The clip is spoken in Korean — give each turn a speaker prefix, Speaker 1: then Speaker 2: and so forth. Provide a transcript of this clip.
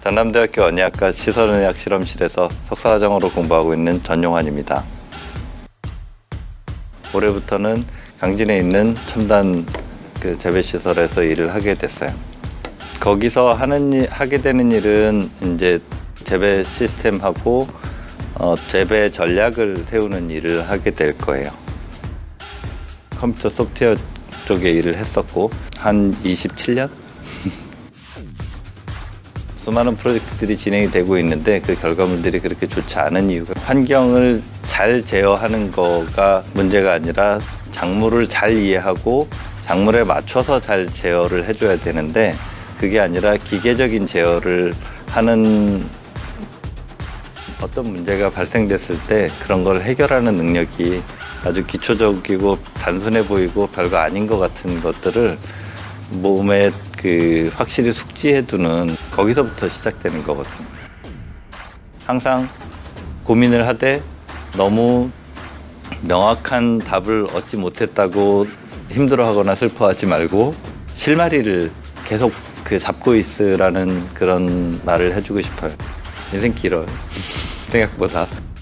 Speaker 1: 전남대학교 언니학과 시설의학 실험실에서 석사과정으로 공부하고 있는 전용환입니다. 올해부터는 강진에 있는 첨단 재배시설에서 일을 하게 됐어요. 거기서 하게 되는 일은 이제 재배 시스템하고 재배 전략을 세우는 일을 하게 될 거예요. 컴퓨터 소프트웨어 쪽에 일을 했었고 한 27년? 수많은 프로젝트들이 진행이 되고 있는데 그 결과물들이 그렇게 좋지 않은 이유가 환경을 잘 제어하는 거가 문제가 아니라 작물을 잘 이해하고 작물에 맞춰서 잘 제어를 해줘야 되는데 그게 아니라 기계적인 제어를 하는 어떤 문제가 발생됐을 때 그런 걸 해결하는 능력이 아주 기초적이고 단순해 보이고 별거 아닌 것 같은 것들을 몸에 확실히 숙지해두는 거기서부터 시작되는 거거든요. 항상 고민을 하되 너무 명확한 답을 얻지 못했다고 힘들어하거나 슬퍼하지 말고 실마리를 계속 잡고 있으라는 그런 말을 해주고 싶어요. 인생 길어요. 생각보다.